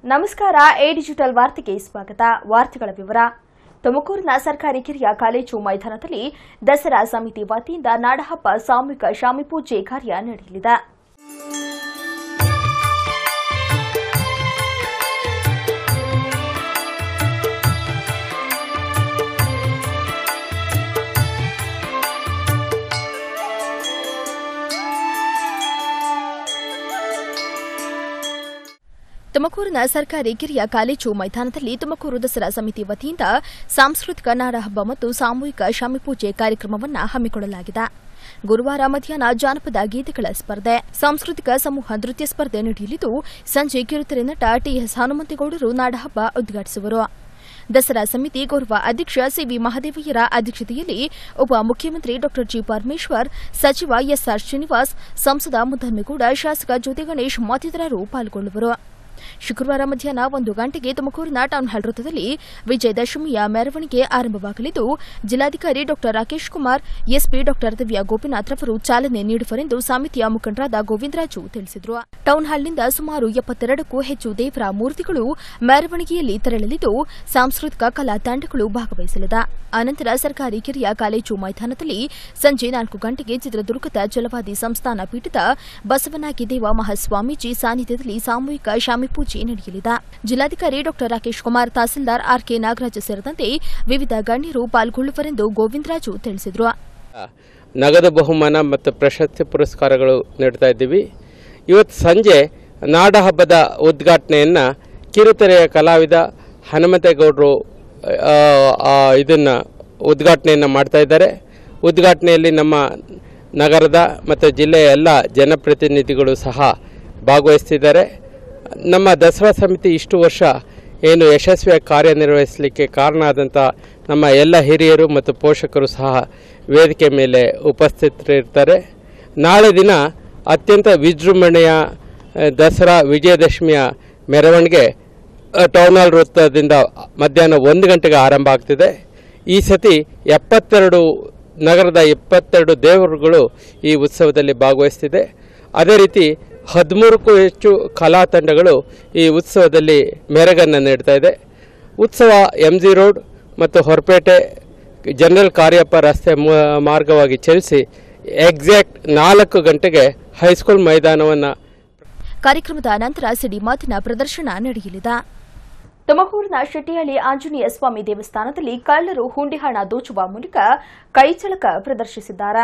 ನಮಸ್ಕಾರ. A digital ವಾರ್ತೆಗೆ ಸ್ವಾಗತ. ವಾರ್ತೆಗಳ ವಿವರ. ತುಮಕೂರಿನ ಸರ್ಕಾರಿ ಕಿರಿಯ ಕಾಲೇಜು ಮೈದಾನದಲ್ಲಿ ದಸರಾ ಸಮಿತಿ ವತಿಯಿಂದ ನಾಡಹಬ್ಬ ಸಾಮೂಹಿಕ ಶಾಮಿ ಪೂಜೆ ಕಾರ್ಯ ನಡೆಯಲಿದೆ. ತುಮಕೂರಿನ ಸರ್ಕಾರಿ ಕಿರಿಯ ಕಾಲೇಜು ಮೈದಾನದಲ್ಲಿ ತುಮಕೂರು ದಸರಾ ಸಮಿತಿ ವತಿಯಿಂದ ಸಾಂಸ್ಕೃತಿಕ ನಾಡಹಬ್ಬ ಮತ್ತು ಸಾಮೂಹಿಕ ಶಾಮಿ ಪೂಜೆ ಕಾರ್ಯಕ್ರಮವನ್ನು ಹಮ್ಮಿಕೊಳ್ಳಲಾಗಿದೆ. ಗುರುವಾರ ಮಧ್ಯಾಹ್ನ ಜಾನಪದ ಗೀತೆಗಳ ಸ್ಪರ್ಧೆ, ಸಾಂಸ್ಕೃತಿಕ ಸಮೂಹ ನೃತ್ಯ ಸ್ಪರ್ಧೆ ನಡೆಯಲಿದ್ದು, ಸಂಜೆ ಕಿರುತೆರೆ ನಟ ಟಿಎಸ್ ಹನುಮಂತೇಗೌಡರು ನಾಡಹಬ್ಬ ಉದ್ಘಾಟಿಸುವರು. ದಸರಾ ಸಮಿತಿ ಗೌರವ ಅಧ್ಯಕ್ಷ ಸಿವಿ ಮಹದೇವಯ್ಯರ ಅಧ್ಯಕ್ಷತೆಯಲ್ಲಿ ಉಪ ಮುಖ್ಯಮಂತ್ರಿ ಡಾ ಜಿ ಪರಮೇಶ್ವರ್, ಸಚಿವ ಎಸ್ಆರ್ ಶ್ರೀನಿವಾಸ್, ಸಂಸದ ಮುದ್ದಮ್ಮೇಗೌಡ, ಶಾಸಕ ಜ್ಯೋತಿ ಗಣೇಶ್ ಮತ್ತಿತರರು ಪಾಲ್ಗೊಳ್ಳುವರು. ಶುಕ್ರವಾರ ಮಧ್ಯಾಹ್ನ 1 ಗಂಟೆಗೆ ತುಮಕೂರಿನ ಟೌನ್ ಹಾಲ್ ವೃತ್ತದಲ್ಲಿ ವಿಜಯದಶಮಿಯ ಮೆರವಣಿಗೆ ಆರಂಭವಾಗಲಿದ್ದು, ಜಿಲ್ಲಾಧಿಕಾರಿ ಡಾ ರಾಕೇಶ್ ಕುಮಾರ್, ಎಸ್ಪಿ ಡಾ ದಿವ್ಯಾ ಗೋಪಿನಾಥ್ ರವರು ಚಾಲನೆ ನೀಡುವರೆಂದು ಸಮಿತಿಯ ಮುಖಂಡರಾದ ಗೋವಿಂದರಾಜು ತಿಳಿಸಿದರು. ಟೌನ್ ಹಾಲ್ನಿಂದ ಸುಮಾರು 72ಕ್ಕೂ ಹೆಚ್ಚು ದೇವರ ಮೂರ್ತಿಗಳು ಮೆರವಣಿಗೆಯಲ್ಲಿ ತೆರಳಲಿದ್ದು, ಸಾಂಸ್ಕೃತಿಕ ಕಲಾ ತಂಡಗಳು ಭಾಗವಹಿಸಲಿದೆ. ಅನಂತರ ಸರ್ಕಾರಿ ಕಿರಿಯ ಕಾಲೇಜು ಮೈದಾನದಲ್ಲಿ ಸಂಜೆ 4 ಗಂಟೆಗೆ ಚಿತ್ರದುರ್ಗದ ಜಲವಾದಿ ಸಂಸ್ಥಾನ ಪೀಠದ ಬಸವನಾಗಿ ದೇವ ಮಹಾಸ್ವಾಮೀಜಿ ಸಾನ್ನಿಧ್ಯದಲ್ಲಿ ಸಾಮೂಹಿಕ ಶಾಮಿ ಪೂಜೆ ನಡೆಯಲಿದೆ. ಜಿಲ್ಲಾಧಿಕಾರಿ ಡಾ ರಾಕೇಶ್ ಕುಮಾರ್, ತಹಸೀಲ್ದಾರ್ ಆರ್ಕೆ ನಾಗರಾಜ್ ಸೇರಿದಂತೆ ವಿವಿಧ ಗಣ್ಯರು ಪಾಲ್ಗೊಳ್ಳುವರೆಂದು ಗೋವಿಂದರಾಜು ತಿಳಿಸಿದರು. ನಗದು ಬಹುಮಾನ ಮತ್ತು ಪ್ರಶಸ್ತಿ ಪುರಸ್ಕಾರಗಳು ನೀಡ್ತಾ ಇದ್ದೀವಿ. ಇವತ್ತು ಸಂಜೆ ನಾಡಹಬ್ಬದ ಉದ್ಘಾಟನೆಯನ್ನು ಕಿರುತೆರೆಯ ಕಲಾವಿದ ಹನುಮಂತೇಗೌಡರು ಇದನ್ನು ಉದ್ಘಾಟನೆಯನ್ನು ಮಾಡ್ತಾ ಇದ್ದಾರೆ. ಉದ್ಘಾಟನೆಯಲ್ಲಿ ನಮ್ಮ ನಗರದ ಮತ್ತು ಜಿಲ್ಲೆಯ ಎಲ್ಲ ಜನಪ್ರತಿನಿಧಿಗಳು ಸಹ ಭಾಗವಹಿಸ್ತಿದ್ದಾರೆ. ನಮ್ಮ ದಸರಾ ಸಮಿತಿ ಇಷ್ಟು ವರ್ಷ ಏನು ಯಶಸ್ವಿಯಾಗಿ ಕಾರ್ಯನಿರ್ವಹಿಸಲಿಕ್ಕೆ ಕಾರಣ ಆದಂಥ ನಮ್ಮ ಎಲ್ಲ ಹಿರಿಯರು ಮತ್ತು ಪೋಷಕರು ಸಹ ವೇದಿಕೆ ಮೇಲೆ ಉಪಸ್ಥಿತರಿರ್ತಾರೆ. ನಾಳೆ ದಿನ ಅತ್ಯಂತ ವಿಜೃಂಭಣೆಯ ದಸರಾ ವಿಜಯದಶಮಿಯ ಮೆರವಣಿಗೆ ಟೌನ್ ಹಾಲ್ ವೃತ್ತದಿಂದ ಮಧ್ಯಾಹ್ನ 1 ಗಂಟೆಗೆ ಆರಂಭ ಆಗ್ತಿದೆ. ಈ ಸತಿ 72 ನಗರದ 72 ದೇವರುಗಳು ಈ ಉತ್ಸವದಲ್ಲಿ ಭಾಗವಹಿಸ್ತಿದೆ. ಅದೇ ರೀತಿ 13ಕ್ಕೂ ಹೆಚ್ಚು ಕಲಾ ತಂಡಗಳು ಈ ಉತ್ಸವದಲ್ಲಿ ಮೆರಗನ್ನು ನೀಡ್ತಾ ಇದೆ. ಉತ್ಸವ MG ರೋಡ್ ಮತ್ತು ಹೊರಪೇಟೆ ಜನರಲ್ ಕಾರ್ಯಪ್ಪ ರಸ್ತೆ ಮಾರ್ಗವಾಗಿ ಚಲಿಸಿ ಎಕ್ಸಾಕ್ಟ್ 4 ಗಂಟೆಗೆ ಹೈಸ್ಕೂಲ್ ಮೈದಾನವನ್ನು. ಕಾರ್ಯಕ್ರಮದ ನಂತರ ಸಿಡಿ ಮಾತಿನ ಪ್ರದರ್ಶನ ನಡೆಯಲಿದೆ. ತುಮಕೂರಿನ ಶೆಟ್ಟಿಹಳ್ಳಿ ಆಂಜನೇಯ ಸ್ವಾಮಿ ದೇವಸ್ಥಾನದಲ್ಲಿ ಕಳ್ಳರು ಹುಂಡಿ ಹಣ ದೋಚುವ ಮೂಲಕ ಕೈಚಳಕ ಪ್ರದರ್ಶಿಸಿದ್ದಾರೆ.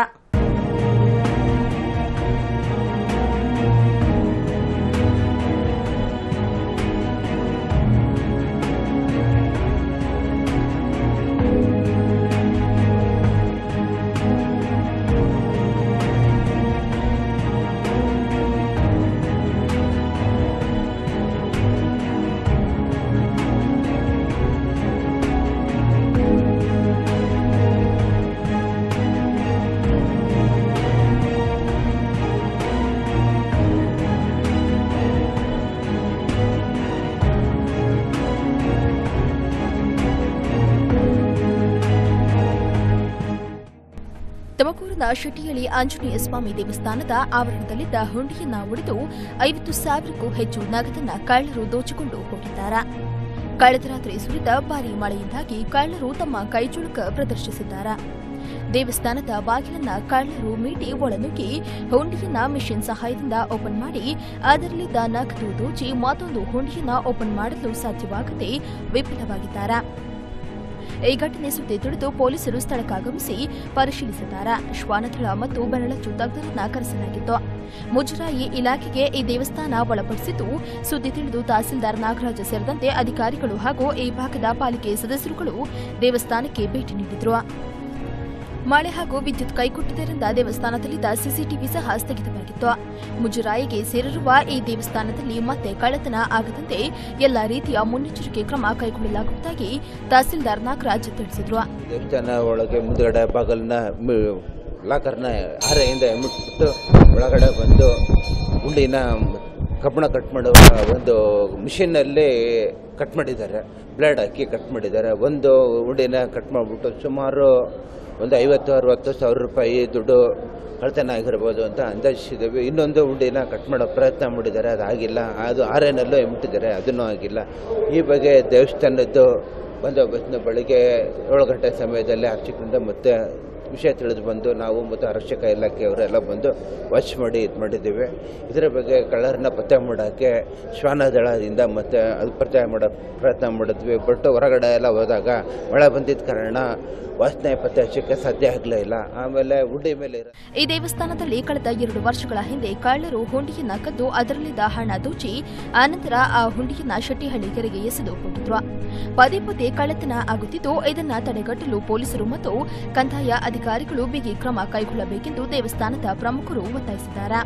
ತುಮಕೂರಿನ ಶೆಟ್ಟಿಹಳ್ಳಿ ಆಂಜನೇಯ ಸ್ವಾಮಿ ದೇವಸ್ಥಾನದ ಆವರಣದಲ್ಲಿದ್ದ ಹುಂಡಿಯನ್ನ ಒಡೆದು 50,000ಕ್ಕೂ ಹೆಚ್ಚು ನಗದನ್ನ ಕಳ್ಳರು ದೋಚಿಕೊಂಡು ಹೋಗಿದ್ದಾರೆ. ಕಳೆದ ರಾತ್ರಿ ಸುರಿದ ಭಾರೀ ಮಳೆಯಿಂದಾಗಿ ಕಳ್ಳರು ತಮ್ಮ ಕೈಚುಳುಕ ಪ್ರದರ್ಶಿಸಿದ್ದಾರೆ. ದೇವಸ್ಥಾನದ ಬಾಗಿಲನ್ನ ಕಳ್ಳರು ಮೀಟಿ ಒಳನುಗ್ಗಿ ಹುಂಡಿಯನ್ನ ಮಿಷಿನ್ ಸಹಾಯದಿಂದ ಓಪನ್ ಮಾಡಿ ಅದರಲ್ಲಿದ್ದ ನಗದು ದೋಚಿ ಮತ್ತೊಂದು ಹುಂಡಿಯನ್ನ ಓಪನ್ ಮಾಡಲು ಸಾಧ್ಯವಾಗದೆ ವಿಫಲವಾಗಿದ್ದಾರೆ. ಈ ಘಟನೆ ಸುದ್ದಿ ತಿಳಿದು ಪೊಲೀಸರು ಸ್ಥಳಕ್ಕಾಗಮಿಸಿ ಪರಿಶೀಲಿಸಿದ್ದಾರೆ. ಶ್ವಾನದಳ ಮತ್ತು ಬೆರಳಚ್ಚು ತಜ್ಞರನ್ನ ಕರೆಸಲಾಗಿತ್ತು. ಮುಜರಾಯಿ ಇಲಾಖೆಗೆ ಈ ದೇವಸ್ಥಾನ ಒಳಪಡಿಸಿದ್ದು, ಸುದ್ದಿ ತಿಳಿದು ತಹಸೀಲ್ದಾರ್ ನಾಗರಾಜ್ ಸೇರಿದಂತೆ ಅಧಿಕಾರಿಗಳು ಹಾಗೂ ಈ ಭಾಗದ ಪಾಲಿಕೆ ಸದಸ್ಯರುಗಳು ದೇವಸ್ಥಾನಕ್ಕೆ ಭೇಟಿ ನೀಡಿದರು. ಮಳೆ ಹಾಗೂ ವಿದ್ಯುತ್ ಕೈಕೊಟ್ಟಿದ್ದರಿಂದ ದೇವಸ್ಥಾನದಲ್ಲಿದ್ದ ಸಿಸಿಟಿವಿ ಸಹ ಸ್ಥಗಿತವಾಗಿತ್ತು. ಮುಜರಾಯಿಗೆ ಸೇರಿರುವ ಈ ದೇವಸ್ಥಾನದಲ್ಲಿ ಮತ್ತೆ ಕಳ್ಳತನ ಆಗದಂತೆ ಎಲ್ಲ ರೀತಿಯ ಮುನ್ನೆಚ್ಚರಿಕೆ ಕ್ರಮ ಕೈಗೊಳ್ಳಲಾಗುವುದಾಗಿ ತಹಸೀಲ್ದಾರ್ ನಾಗರಾಜ್ ತಿಳಿಸಿದರು. ದೇವಸ್ಥಾನ ಒಳಗೆ ಮುಂದುಗಡೆ ಬಾಗಲನ್ನ ಲಾಕರ್ನ ಹಾರೆಯಿಂದ ಮುಟ್ಟು ಒಳಗಡೆ ಬಂದು ಹುಂಡಿನ ಕಬ್ಬಣ ಕಟ್ ಮಾಡೋ ಒಂದು ಮಿಷಿನಲ್ಲಿ ಕಟ್ ಮಾಡಿದ್ದಾರೆ, ಬ್ಲೇಡ್ ಹಾಕಿ ಕಟ್ ಮಾಡಿದ್ದಾರೆ. ಒಂದು ಉಂಡಿನ ಕಟ್ ಮಾಡಿಬಿಟ್ಟು ಸುಮಾರು ಒಂದು 50-60 ಸಾವಿರ ರೂಪಾಯಿ ದುಡ್ಡು ಕಳ್ತನ ಆಗಿರ್ಬೋದು ಅಂತ ಅಂದಾಜಿಸಿದ್ದೇವೆ. ಇನ್ನೊಂದು ಉಂಡಿನ ಕಟ್ ಮಾಡೋ ಪ್ರಯತ್ನ ಮಾಡಿದ್ದಾರೆ, ಅದಾಗಿಲ್ಲ. ಅದು ಆರೇನಲ್ಲೂ ಮುಟ್ಟಿದ್ದಾರೆ, ಅದನ್ನೂ ಆಗಿಲ್ಲ. ಈ ಬಗ್ಗೆ ದೇವಸ್ಥಾನದ್ದು ಬಂದೋಬಸ್ತ್ನ ಬೆಳಗ್ಗೆ 7 ಗಂಟೆ ಸಮಯದಲ್ಲಿ ಅರ್ಚಕರಿಂದ ಮತ್ತೆ ವಿಷಯ ತಿಳಿದು ಬಂದು ನಾವು ಮತ್ತು ಆರಕ್ಷಕ ಇಲಾಖೆಯವರೆಲ್ಲ ಬಂದು ವಾಚ್ ಮಾಡಿ ಇದು ಮಾಡಿದ್ದೀವಿ. ಇದರ ಬಗ್ಗೆ ಕಳ್ಳರನ್ನ ಪತ್ತೆ ಮಾಡೋಕ್ಕೆ ಶ್ವಾನದಳದಿಂದ ಮತ್ತು ಅದು ಪತ್ತೆ ಮಾಡೋ ಪ್ರಯತ್ನ ಮಾಡಿದ್ವಿ. ಬಟ್ ಹೊರಗಡೆ ಎಲ್ಲ ಹೋದಾಗ ಮಳೆ ಬಂದಿದ್ದ ಕಾರಣ ವಾಸನೆ ಪತ್ತೆ ಹಚ್ಚಕ್ಕೆ ಸಾಧ್ಯ ಆಗಲೇ ಇಲ್ಲ. ಆಮೇಲೆ ಉಂಡಿ ಮೇಲೆ ಈ ದೇವಸ್ಥಾನದಲ್ಲಿ ಕಳೆದ 2 ವರ್ಷಗಳ ಹಿಂದೆ ಕಳ್ಳರು ಹುಂಡಿಯನ್ನ ಕದ್ದು ಅದರಲ್ಲಿದ್ದ ಹಣ ದೋಚಿ ಆನಂತರ ಆ ಹುಂಡಿಯನ್ನ ಶೆಟ್ಟಿಹಳ್ಳಿ ಕೆರೆಗೆ ಎಸೆದು ಕೊಟ್ಟಿದ್ರು. ಪದೇ ಪದೇ ಕಳ್ಳತನ ಆಗುತ್ತಿದ್ದು, ಇದನ್ನ ತಡೆಗಟ್ಟಲು ಪೊಲೀಸರು ಮತ್ತು ಕಂದಾಯ ಅಧಿಕಾರಿಗಳು ಬಿಗಿ ಕ್ರಮ ಕೈಗೊಳ್ಳಬೇಕೆಂದು ದೇವಸ್ಥಾನದ ಪ್ರಮುಖರು ಒತ್ತಾಯಿಸಿದ್ದಾರೆ.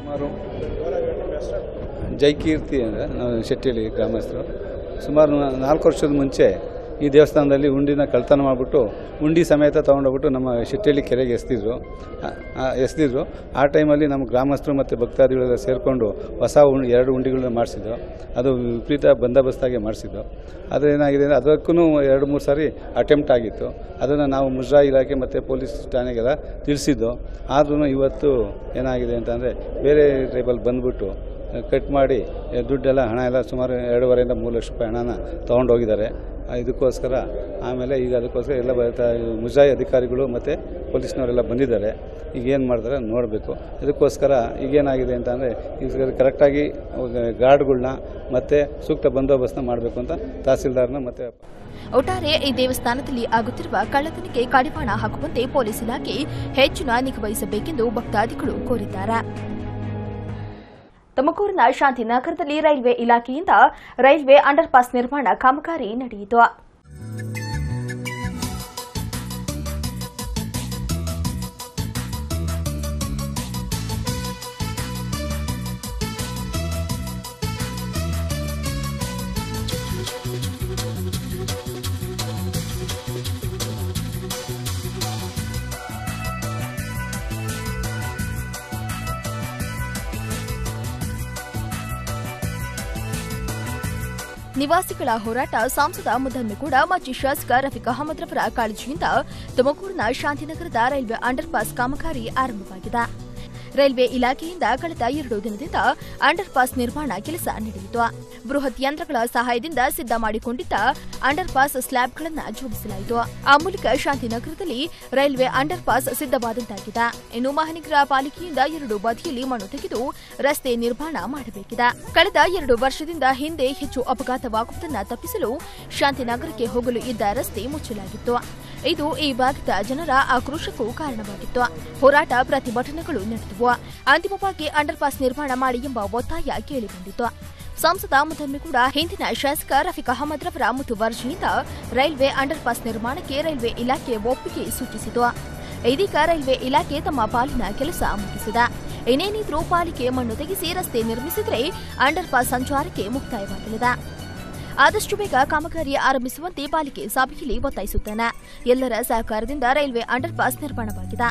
ಜೈಕೀರ್ತಿ ಅಂದರೆ ನಾವು ಶೆಟ್ಟಿಹಳ್ಳಿ ಗ್ರಾಮಸ್ಥರು. ಸುಮಾರು 4 ವರ್ಷದ ಮುಂಚೆ ಈ ದೇವಸ್ಥಾನದಲ್ಲಿ ಉಂಡಿನ ಕಳ್ತನ ಮಾಡಿಬಿಟ್ಟು ಉಂಡಿ ಸಮೇತ ತೊಗೊಂಡೋಗ್ಬಿಟ್ಟು ನಮ್ಮ ಶೆಟ್ಟಿಹಳ್ಳಿ ಕೆರೆಗೆ ಎಸೆದಿದ್ರು. ಆ ಟೈಮಲ್ಲಿ ನಮ್ಮ ಗ್ರಾಮಸ್ಥರು ಮತ್ತು ಭಕ್ತಾದಿಗಳೆಲ್ಲ ಸೇರಿಕೊಂಡು ಹೊಸ 2 ಉಂಡಿಗಳನ್ನ ಮಾಡಿಸಿದ್ದು. ಅದು ವಿಪರೀತ ಬಂದೋಬಸ್ತಾಗಿ ಮಾಡಿಸಿದ್ದು. ಅದು ಏನಾಗಿದೆ ಅಂದರೆ ಅದಕ್ಕೂ 2-3 ಸಾರಿ ಅಟೆಂಪ್ಟ್ ಆಗಿತ್ತು. ಅದನ್ನು ನಾವು ಮುಜರಾಯಿ ಇಲಾಖೆ ಮತ್ತು ಪೊಲೀಸ್ ಠಾಣೆಗೆಲ್ಲ ತಿಳಿಸಿದ್ದು. ಆದ್ರೂ ಇವತ್ತು ಏನಾಗಿದೆ ಅಂತಂದರೆ ಬೇರೆ ಟ್ರೈಬಲ್ ಬಂದುಬಿಟ್ಟು ಕಟ್ ಮಾಡಿ ದುಡ್ಡೆಲ್ಲ ಹಣ ಎಲ್ಲ ಸುಮಾರು 2.5 3 ಲಕ್ಷ ರೂಪಾಯಿ ಹಣನ ತೊಗೊಂಡೋಗಿದ್ದಾರೆ. ಇದಕ್ಕೋಸ್ಕರ ಆಮೇಲೆ ಈಗ ಅದಕ್ಕೋಸ್ಕರ ಎಲ್ಲ ಮುಜರಾಯಿ ಅಧಿಕಾರಿಗಳು ಮತ್ತು ಪೊಲೀಸ್ನವರೆಲ್ಲ ಬಂದಿದ್ದಾರೆ. ಈಗ ಏನು ಮಾಡ್ತಾರೆ ನೋಡಬೇಕು. ಇದಕ್ಕೋಸ್ಕರ ಈಗೇನಾಗಿದೆ ಅಂತಂದರೆ ಈಗ ಕರೆಕ್ಟಾಗಿ ಗಾರ್ಡ್ಗಳನ್ನ ಮತ್ತು ಸೂಕ್ತ ಬಂದೋಬಸ್ತ್ನ ಮಾಡಬೇಕು ಅಂತ ತಹಸೀಲ್ದಾರ್ನ ಮತ್ತು ಒಟ್ಟಾರೆ ಈ ದೇವಸ್ಥಾನದಲ್ಲಿ ಆಗುತ್ತಿರುವ ಕಳ್ಳತನಕ್ಕೆ ಕಡಿವಾಣ ಹಾಕುವಂತೆ ಪೊಲೀಸ್ ಇಲಾಖೆ ಹೆಚ್ಚಿನ ನಿಗಾ ವಹಿಸಬೇಕೆಂದು ಭಕ್ತಾದಿಗಳು ಕೋರಿದ್ದಾರೆ. ತುಮಕೂರಿನ ಶಾಂತಿನಗರದಲ್ಲಿ ರೈಲ್ವೆ ಇಲಾಖೆಯಿಂದ ರೈಲ್ವೆ ಅಂಡರ್ ಪಾಸ್ ನಿರ್ಮಾಣ ಕಾಮಗಾರಿ ನಡೆಯಿತು. ನಿವಾಸಿಗಳ ಹೋರಾಟ, ಸಂಸದ ಮುದ್ದನ್ಮೇಗೌಡ ಮಾಜಿ ಶಾಸಕ ರಫೀಕ್ ಅಹಮದ್ ರವರ ಕಾಳಜಿಯಿಂದ ತುಮಕೂರಿನ ಶಾಂತಿನಗರದ ರೈಲ್ವೆ ಅಂಡರ್ ಪಾಸ್ ಕಾಮಗಾರಿ ಆರಂಭವಾಗಿದೆ. ರೈಲ್ವೆ ಇಲಾಖೆಯಿಂದ ಕಳೆದ 2 ದಿನದಿಂದ ಅಂಡರ್ ಪಾಸ್ ನಿರ್ಮಾಣ ಕೆಲಸ ನಡೆಯಿತು. ಬೃಹತ್ ಯಂತ್ರಗಳ ಸಹಾಯದಿಂದ ಸಿದ್ಧ ಮಾಡಿಕೊಂಡಿದ್ದ ಅಂಡರ್ ಪಾಸ್ ಸ್ಲ್ಯಾಬ್ಗಳನ್ನು ಜೋಡಿಸಲಾಯಿತು. ಆ ಮೂಲಕ ಶಾಂತಿನಗರದಲ್ಲಿ ರೈಲ್ವೆ ಅಂಡರ್ ಪಾಸ್ ಸಿದ್ಧವಾದಂತಾಗಿದೆ. ಇನ್ನು ಮಹಾನಗರ ಪಾಲಿಕೆಯಿಂದ 2 ಬದಿಯಲ್ಲಿ ಮಣ್ಣು ತೆಗೆದು ರಸ್ತೆ ನಿರ್ಮಾಣ ಮಾಡಬೇಕಿದೆ. ಕಳೆದ 2 ವರ್ಷದಿಂದ ಹಿಂದೆ ಹೆಚ್ಚು ಅಪಘಾತವಾಗುವುದನ್ನು ತಪ್ಪಿಸಲು ಶಾಂತಿನಗರಕ್ಕೆ ಹೋಗಲು ಇದ್ದ ರಸ್ತೆ ಮುಚ್ಚಲಾಗಿತ್ತು. ಇದು ಈ ಭಾಗದ ಜನರ ಆಕ್ರೋಶಕ್ಕೂ ಕಾರಣವಾಗಿತ್ತು. ಹೋರಾಟ, ಪ್ರತಿಭಟನೆಗಳು ನಡೆದವು. ಅಂತಿಮವಾಗಿ ಅಂಡರ್ ಪಾಸ್ ನಿರ್ಮಾಣ ಮಾಡಿ ಎಂಬ ಒತ್ತಾಯ ಕೇಳಿಬಂದಿತು. ಸಂಸದ ಮುದ್ದನ್ಮೇಗೌಡ ಹಿಂದಿನ ಶಾಸಕ ರಫೀಕ್ ಅಹಮದ್ ರವರ ಮುತುವರ್ಜಿಯಿಂದ ರೈಲ್ವೆ ಅಂಡರ್ ಪಾಸ್ ನಿರ್ಮಾಣಕ್ಕೆ ರೈಲ್ವೆ ಇಲಾಖೆ ಒಪ್ಪಿಗೆ ಸೂಚಿಸಿತು. ಇದೀಗ ರೈಲ್ವೆ ಇಲಾಖೆ ತಮ್ಮ ಪಾಲಿನ ಕೆಲಸ ಮುಗಿಸಿದೆ. ಇನ್ನೇನಿದ್ರೂ ಪಾಲಿಕೆ ಮಣ್ಣು ತೆಗೆಸಿ ರಸ್ತೆ ನಿರ್ಮಿಸಿದರೆ ಅಂಡರ್ ಪಾಸ್ ಸಂಚಾರಕ್ಕೆ ಮುಕ್ತಾಯವಾಗಲಿದೆ. ಆದಷ್ಟು ಬೇಗ ಕಾಮಗಾರಿ ಆರಂಭಿಸುವಂತೆ ಪಾಲಿಕೆ ಸಭೆಯಲ್ಲಿ ಒತ್ತಾಯಿಸುತ್ತೇನೆ. ಎಲ್ಲರ ಸಹಕಾರದಿಂದ ರೈಲ್ವೆ ಅಂಡರ್ ಪಾಸ್ ನಿರ್ಮಾಣವಾಗಿದೆ.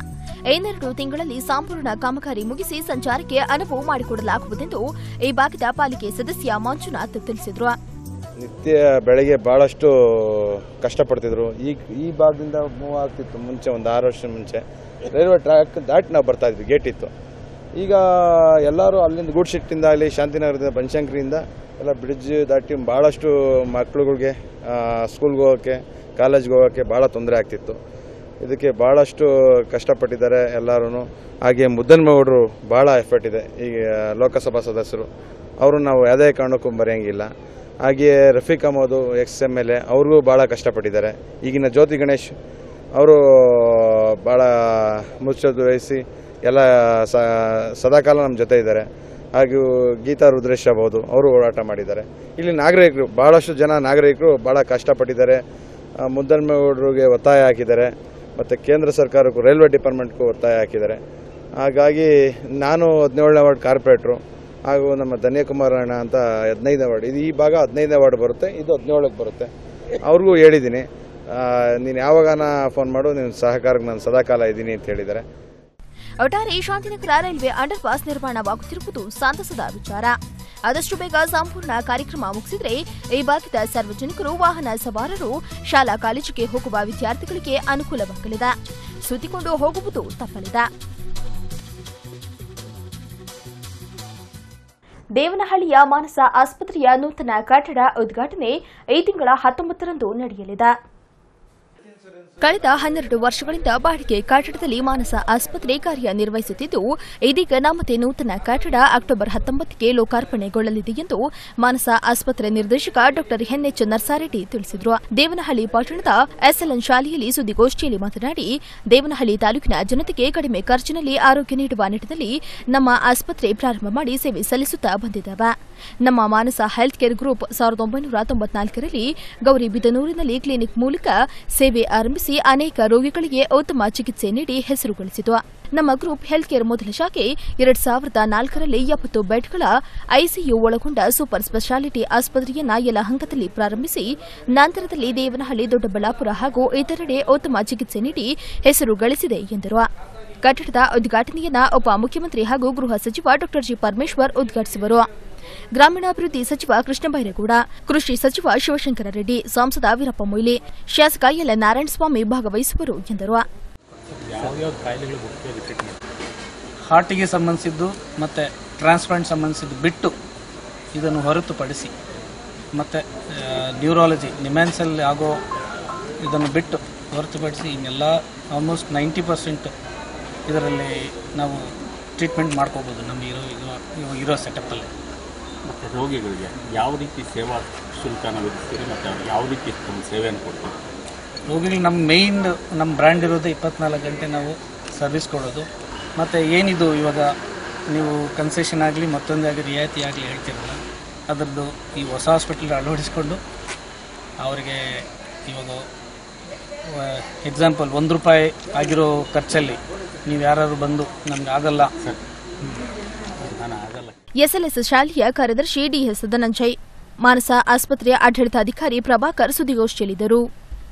2 ತಿಂಗಳಲ್ಲಿ ಸಂಪೂರ್ಣ ಕಾಮಗಾರಿ ಮುಗಿಸಿ ಸಂಚಾರಕ್ಕೆ ಅನುವು ಮಾಡಿಕೊಡಲಾಗುವುದೆಂದು ಈ ಭಾಗದ ಪಾಲಿಕೆ ಸದಸ್ಯ ಮಂಜುನಾಥ್ ತಿಳಿಸಿದರು. ನಿತ್ಯ ಬೆಳಗ್ಗೆ ಭಾಳಷ್ಟು ಕಷ್ಟಪಡ್ತಿದ್ರು. ಈ ಭಾಗದಿಂದ ಮೂವ್ ಆಗ್ತಿತ್ತು. ಮುಂಚೆ ಒಂದು 6 ವರ್ಷ ಮುಂಚೆ ರೈಲ್ವೆ ಟ್ರ್ಯಾಕ್ ದಾಟಿ ನಾವು ಬರ್ತಾ ಇದ್ವಿ, ಗೇಟ್ ಇತ್ತು. ಈಗ ಎಲ್ಲರೂ ಅಲ್ಲಿಂದ ಗೂಡ್ಶೆಟ್ಟಿಂದ ಆಗಲಿ, ಶಾಂತಿನಗರದಿಂದ, ಬನಶಂಕರಿಯಿಂದ ಎಲ್ಲ ಬ್ರಿಡ್ಜ್ ದಾಟಿ ಭಾಳಷ್ಟು ಮಕ್ಕಳುಗಳಿಗೆ ಸ್ಕೂಲ್ಗೆ ಹೋಗೋಕ್ಕೆ, ಕಾಲೇಜ್ಗೆ ಹೋಗೋಕ್ಕೆ ಭಾಳ ತೊಂದರೆ ಆಗ್ತಿತ್ತು. ಇದಕ್ಕೆ ಭಾಳಷ್ಟು ಕಷ್ಟಪಟ್ಟಿದ್ದಾರೆ ಎಲ್ಲರೂ. ಹಾಗೆ ಮುದ್ದನ್ಮೇಗೌಡರು ಭಾಳ ಎಫರ್ಟ್ ಇದೆ. ಈಗ ಲೋಕಸಭಾ ಸದಸ್ಯರು ಅವರು ನಾವು ಯಾವುದೇ ಕಾರಣಕ್ಕೂ ಮರೆಯೋಂಗಿಲ್ಲ. ಹಾಗೆಯೇ ರಫೀಕ್ ಅಹಮದ್ XMLA ಅವ್ರಿಗೂ ಭಾಳ ಕಷ್ಟಪಟ್ಟಿದ್ದಾರೆ. ಈಗಿನ ಜ್ಯೋತಿ ಗಣೇಶ್ ಅವರು ಭಾಳ ಮುಚ್ಚೋದು ವಹಿಸಿ ಎಲ್ಲ ಸದಾಕಾಲ ನಮ್ಮ ಜೊತೆ ಇದ್ದಾರೆ. ಹಾಗೂ ಗೀತಾ ರುದ್ರೇಶ್ ಆಗ್ಬೋದು, ಅವರು ಹೋರಾಟ ಮಾಡಿದ್ದಾರೆ. ಇಲ್ಲಿ ನಾಗರಿಕರು ಭಾಳಷ್ಟು ಜನ ನಾಗರಿಕರು ಭಾಳ ಕಷ್ಟಪಟ್ಟಿದ್ದಾರೆ. ಮುದ್ದನ್ಮೇಗೌಡರಿಗೆ ಒತ್ತಾಯ ಹಾಕಿದ್ದಾರೆ ಮತ್ತು ಕೇಂದ್ರ ಸರ್ಕಾರಕ್ಕೂ ರೈಲ್ವೆ ಡಿಪಾರ್ಟ್ಮೆಂಟ್ಗೂ ಒತ್ತಾಯ ಹಾಕಿದ್ದಾರೆ. ಹಾಗಾಗಿ ನಾನು 17ನೇ ವಾರ್ಡ್ ಕಾರ್ಪೊರೇಟ್ರು, ಹಾಗೂ ನಮ್ಮ ಧನ್ಯಕುಮಾರ್ ಅಣ್ಣ ಅಂತ 15ನೇ ವಾರ್ಡ್, ಇದು ಈ ಭಾಗ 15ನೇ ವಾರ್ಡ್ ಬರುತ್ತೆ, ಇದು 17ಕ್ಕೆ ಬರುತ್ತೆ. ಅವ್ರಿಗೂ ಹೇಳಿದ್ದೀನಿ, ನೀನು ಯಾವಾಗಾನ ಫೋನ್ ಮಾಡು, ನೀನು ಸಹಕಾರಕ್ಕೆ ನಾನು ಸದಾಕಾಲ ಇದ್ದೀನಿ ಅಂತ ಹೇಳಿದ್ದಾರೆ. ಒಟ್ಟಾರೆ ಶಾಂತಿನಗರ ರೈಲ್ವೆ ಅಂಡರ್ ಪಾಸ್ ನಿರ್ಮಾಣವಾಗುತ್ತಿರುವುದು ಸಂತಸದ ವಿಚಾರ. ಆದಷ್ಟು ಬೇಗ ಸಂಪೂರ್ಣ ಕಾರ್ಯಕ್ರಮ ಮುಗಿಸಿದರೆ ಈ ಭಾಗದ ಸಾರ್ವಜನಿಕರು, ವಾಹನ ಸವಾರರು, ಶಾಲಾ ಕಾಲೇಜಿಗೆ ಹೋಗುವ ವಿದ್ಯಾರ್ಥಿಗಳಿಗೆ ಅನುಕೂಲವಾಗಲಿದೆ. ಸುತ್ತಿಕೊಂಡು ಹೋಗುವುದು ತಪ್ಪಲಿದೆ. ದೇವನಹಳ್ಳಿಯ ಮಾನಸ ಆಸ್ಪತ್ರೆಯ ನೂತನ ಕಟ್ಟಡ ಉದ್ಘಾಟನೆ ಈ ತಿಂಗಳ 19ರಂದು ನಡೆಯಲಿದೆ. ಕಳೆದ 12 ವರ್ಷಗಳಿಂದ ಬಾಡಿಗೆ ಕಟ್ಟಡದಲ್ಲಿ ಮಾನಸ ಆಸ್ಪತ್ರೆ ಕಾರ್ಯನಿರ್ವಹಿಸುತ್ತಿದ್ದು, ಇದೀಗ ನಾಮತೆ ನೂತನ ಕಟ್ಟಡ ಅಕ್ಟೋಬರ್ 19ಕ್ಕೆ ಲೋಕಾರ್ಪಣೆಗೊಳ್ಳಲಿದೆ ಎಂದು ಮಾನಸ ಆಸ್ಪತ್ರೆ ನಿರ್ದೇಶಕ ಡಾ ಎನ್ಎಚ್ ನರ್ಸಾರೆಡ್ಡಿ ತಿಳಿಸಿದರು. ದೇವನಹಳ್ಳಿ ಪಟ್ಟಣದ ಎಸ್ಎಲ್ಎನ್ ಶಾಲೆಯಲ್ಲಿ ಸುದ್ದಿಗೋಷ್ಠಿಯಲ್ಲಿ ಮಾತನಾಡಿ, ದೇವನಹಳ್ಳಿ ತಾಲೂಕಿನ ಜನತೆಗೆ ಕಡಿಮೆ ಖರ್ಚಿನಲ್ಲಿ ಆರೋಗ್ಯ ನೀಡುವ ನಿಟ್ಟಿನಲ್ಲಿ ನಮ್ಮ ಆಸ್ಪತ್ರೆ ಪ್ರಾರಂಭ ಮಾಡಿ ಸೇವೆ ಸಲ್ಲಿಸುತ್ತಾ ಬಂದಿದ್ದೇವೆ. ನಮ್ಮ ಮಾನಸ ಹೆಲ್ತ್ ಕೇರ್ ಗ್ರೂಪ್ 1994ರಲ್ಲಿ ಗೌರಿಬಿದನೂರಿನಲ್ಲಿ ಕ್ಲಿನಿಕ್ ಮೂಲಕ ಸೇವೆ ಆರಂಭಿಸಿ ಅನೇಕ ರೋಗಿಗಳಿಗೆ ಉತ್ತಮ ಚಿಕಿತ್ಸೆ ನೀಡಿ ಹೆಸರು ಗಳಿಸಿತು. ನಮ್ಮ ಗ್ರೂಪ್ ಹೆಲ್ತ್ ಕೇರ್ ಮೊದಲ ಶಾಖೆ 2004ರಲ್ಲಿ 70 ಬೆಡ್ಗಳ ಐಸಿಯು ಒಳಗೊಂಡ ಸೂಪರ್ ಸ್ಪೆಷಾಲಿಟಿ ಆಸ್ಪತ್ರೆಯನ್ನ ಎಲ್ಲ ಹಂತದಲ್ಲಿ ಪ್ರಾರಂಭಿಸಿ ನಂತರದಲ್ಲಿ ದೇವನಹಳ್ಳಿ, ದೊಡ್ಡಬಳ್ಳಾಪುರ ಹಾಗೂ ಇತರೆಡೆ ಉತ್ತಮ ಚಿಕಿತ್ಸೆ ನೀಡಿ ಹೆಸರು ಗಳಿಸಿದೆ ಎಂದರು. ಕಟ್ಟಡದ ಉದ್ಘಾಟನೆಯನ್ನ ಉಪಮುಖ್ಯಮಂತ್ರಿ ಹಾಗೂ ಗೃಹ ಸಚಿವ ಡಾ ಜಿ ಪರಮೇಶ್ವರ್ ಉದ್ಘಾಟಿಸುವರು. ಗ್ರಾಮೀಣಾಭಿವೃದ್ಧಿ ಸಚಿವ ಕೃಷ್ಣ ಬೈರೇಗೌಡ, ಕೃಷಿ ಸಚಿವ ಶಿವಶಂಕರ ರೆಡ್ಡಿ, ಸಂಸದ ವೀರಪ್ಪ ಮೊಯ್ಲಿ, ಶಾಸಕ ಎಲ್ ನಾರಾಯಣಸ್ವಾಮಿ ಭಾಗವಹಿಸುವರು ಎಂದರು. ಹಾರ್ಟಿಗೆ ಸಂಬಂಧಿಸಿದ್ದು ಮತ್ತು ಟ್ರಾನ್ಸ್ಪ್ಲಾಂಟ್ ಸಂಬಂಧಿಸಿದ್ದು ಬಿಟ್ಟು ಇದನ್ನು ಹೊರತುಪಡಿಸಿ ಮತ್ತು ನ್ಯೂರಾಲಜಿ, ನಿಮ್ಯಾನ್ಸಲ್ ಆಗೋ ಇದನ್ನು ಬಿಟ್ಟು ಹೊರತುಪಡಿಸಿ ಇನ್ನೆಲ್ಲ ಆಲ್ಮೋಸ್ಟ್ 90% ಇದರಲ್ಲಿ ನಾವು ಟ್ರೀಟ್ಮೆಂಟ್ ಮಾಡ್ಕೋಬೋದು ನಮ್ಮ ಇರೋ ಸೆಟಪ್ಪಲ್ಲಿ. ಮತ್ತು ರೋಗಿಗಳಿಗೆ ಯಾವ ರೀತಿ ಸೇವಾ ಶುಲ್ಕನ ವಿಧಿಸ್ತೀರಿ ಮತ್ತು ಯಾವ ರೀತಿ ಸೇವೆಯನ್ನು ಕೊಡ್ತೀವಿ? ರೋಗಿಗಳಿಗೆ ನಮ್ಮ ಬ್ರ್ಯಾಂಡ್ ಇರೋದು 24 ಗಂಟೆ ನಾವು ಸರ್ವಿಸ್ ಕೊಡೋದು. ಮತ್ತು ಏನಿದು ಇವಾಗ ನೀವು ಕನ್ಸೆಷನ್ ಆಗಲಿ ಮತ್ತೊಂದಾಗಲಿ ರಿಯಾಯಿತಿ ಆಗಲಿ ಹೇಳ್ತಿರಲ್ಲ, ಅದರದ್ದು ಈ ಹೊಸ ಹಾಸ್ಪಿಟಲ್ ಅಳವಡಿಸ್ಕೊಂಡು ಅವರಿಗೆ ಇವಾಗ ಎಕ್ಸಾಂಪಲ್ ₹1 ಆಗಿರೋ ಖರ್ಚಲ್ಲಿ ನೀವು ಯಾರು ಬಂದು ನಮ್ಗೆ ಆಗಲ್ಲ ಎಸ್ಎಲ್ಎಸ್ ಶಾಲೆಯ ಕಾರ್ಯದರ್ಶಿ ಡಿಎಸ್ ಧನಂಜಯ್, ಮಾನಸ ಆಸ್ಪತ್ರೆಯ ಆಡಳಿತಾಧಿಕಾರಿ ಪ್ರಭಾಕರ್ ಸುದ್ದಿಗೋಷ್ಠಿಯಲ್ಲಿದ್ದರು.